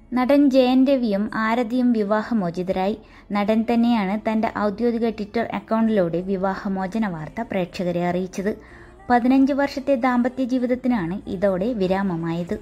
നടൻ ജയൻ രവിയും ആരതിയും വിവാഹമോചിതരായി. നടൻ തന്നെയാണ് തന്റെ ഔദ്യോഗിക ട്വിറ്റർ അക്കൗണ്ടിലൂടെ വിവാഹമോചന വാർത്ത പ്രേക്ഷകരെ അറിയിച്ചത്. 15 വർഷത്തെ ദാമ്പത്യ ജീവിതത്തിനാണ് ഇതോടെ വിരാമമായത്.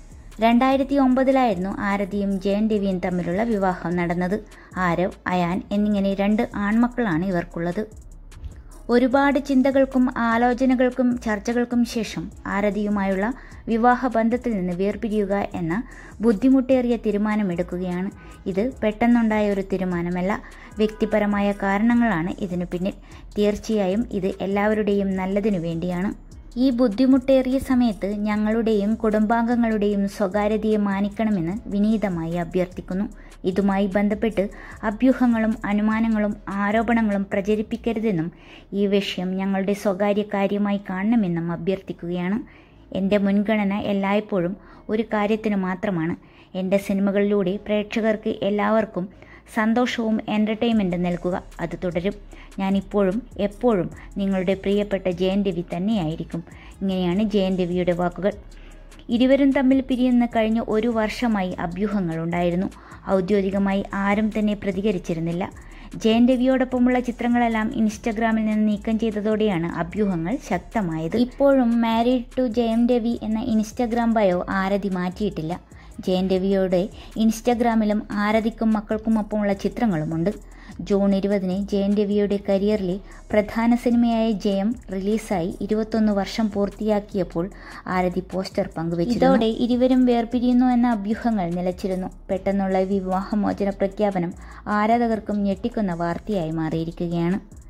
2009 ആരതിയും ജയൻ രവിയും തമ്മിലുള്ള വിവാഹം നടന്നത്. ആരവ്, അയാൻ എന്നിങ്ങനെ 2 ആൺമക്കളാണ് ഇവർക്കുള്ളത്. ഒരുപാട് ചിന്തകൾക്കും ആലോചനകൾക്കും ചർച്ചകൾക്കും ശേഷം ആരതിയുമായുള്ള വിവാഹബന്ധത്തിൽ നിന്ന് വേർപിരിയുക എന്ന ബുദ്ധിമുട്ടേറിയ തീരുമാനമെടുക്കുകയാണ്. ഇത് പെട്ടെന്നുണ്ടായ ഒരു തീരുമാനമല്ല. വ്യക്തിപരമായ കാരണങ്ങളാണ് ഇതിനു പിന്നിൽ. തീർച്ചയായും ഇത് എല്ലാവരുടെയും നല്ലതിനു വേണ്ടിയാണ്. ഈ ബുദ്ധിമുട്ടേറിയ സമയത്ത് ഞങ്ങളുടെയും കുടുംബാംഗങ്ങളുടെയും സ്വകാര്യതയെ മാനിക്കണമെന്ന് വിനീതമായി അഭ്യർത്ഥിക്കുന്നു. ഇതുമായി ബന്ധപ്പെട്ട് അഭ്യൂഹങ്ങളും അനുമാനങ്ങളും ആരോപണങ്ങളും പ്രചരിപ്പിക്കരുതെന്നും ഈ വിഷയം ഞങ്ങളുടെ സ്വകാര്യ കാര്യമായി കാണണമെന്നും അഭ്യർത്ഥിക്കുകയാണ്. എൻ്റെ മുൻഗണന എല്ലായ്പ്പോഴും ഒരു കാര്യത്തിന് മാത്രമാണ്. എൻ്റെ സിനിമകളിലൂടെ പ്രേക്ഷകർക്ക് എല്ലാവർക്കും സന്തോഷവും എൻ്റർടൈൻമെൻറ്റും നൽകുക. അത് തുടരും. ഞാനിപ്പോഴും എപ്പോഴും നിങ്ങളുടെ പ്രിയപ്പെട്ട ജയൻ രവി തന്നെയായിരിക്കും. ഇങ്ങനെയാണ് ജയൻ രവിയുടെ വാക്കുകൾ. ഇരുവരും തമ്മിൽ പിരിയുന്ന കഴിഞ്ഞ 1 വർഷമായി അഭ്യൂഹങ്ങളുണ്ടായിരുന്നു. ഔദ്യോഗികമായി ആരും തന്നെ പ്രതികരിച്ചിരുന്നില്ല. ജയൻ രവിയോടൊപ്പമുള്ള ചിത്രങ്ങളെല്ലാം ഇൻസ്റ്റഗ്രാമിൽ നിന്ന് നീക്കം ചെയ്തതോടെയാണ് അഭ്യൂഹങ്ങൾ ശക്തമായത്. ഇപ്പോഴും മാരീഡ് ടു ജയൻ രവി എന്ന ഇൻസ്റ്റഗ്രാം ബയോ ആരതി മാറ്റിയിട്ടില്ല. ജയൻ രവിയുടെ ഇൻസ്റ്റഗ്രാമിലും ആരതിക്കും മക്കൾക്കുമൊപ്പമുള്ള ചിത്രങ്ങളുമുണ്ട്. ജൂൺ 20 ജയൻ രവിയുടെ കരിയറിലെ പ്രധാന സിനിമയായ ജയം റിലീസായി 21 വർഷം പൂർത്തിയാക്കിയപ്പോൾ ആരതി പോസ്റ്റർ പങ്കുവച്ചു. ഇതോടെ ഇരുവരും വേർപിരിയുന്നു എന്ന അഭ്യൂഹങ്ങൾ നിലച്ചിരുന്നു. പെട്ടെന്നുള്ള വിവാഹമോചന പ്രഖ്യാപനം ആരാധകർക്കും ഞെട്ടിക്കുന്ന വാർത്തയായി മാറിയിരിക്കുകയാണ്.